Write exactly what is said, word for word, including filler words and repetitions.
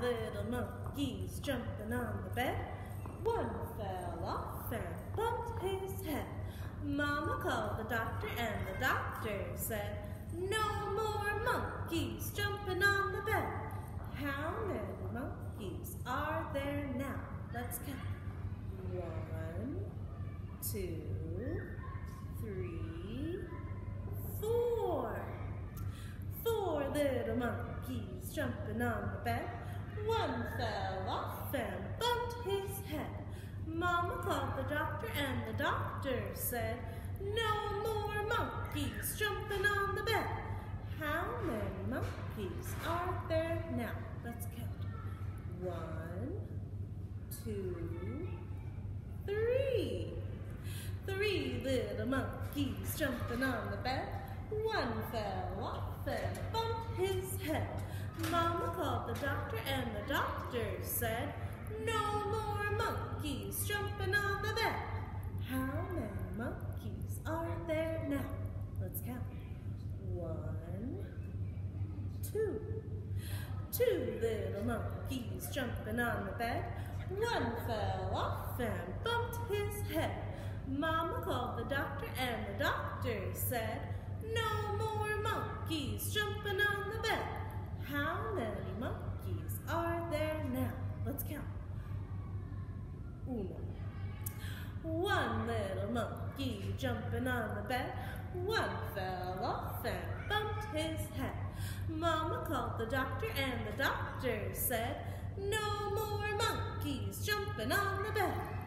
little monkeys jumping on the bed. One fell off and bumped his head. Mama called the doctor and the doctor said, "No more monkeys jumping on the bed." How many monkeys are there now? Let's count. One, two, three, four. Four little monkeys jumping on the bed. One fell off and bumped his head. Mama called the doctor and the doctor said, "No more monkeys jumping on the bed." How many monkeys are there now? Let's count. One, two, three. Three little monkeys jumping on the bed. One fell off and bumped his head. Mama called the doctor and the doctor said, "No more monkeys jumping on the bed." How many monkeys are there now? Let's count. One, two. Two little monkeys jumping on the bed. One fell off and bumped his head. Mama called the doctor and the doctor said, "No more monkeys jumping on the bed." How many monkeys are there now? Let's count. Uno. One little monkey jumping on the bed. One fell off and bumped his head. Mama called the doctor and the doctor said, "No more monkeys jumping on the bed."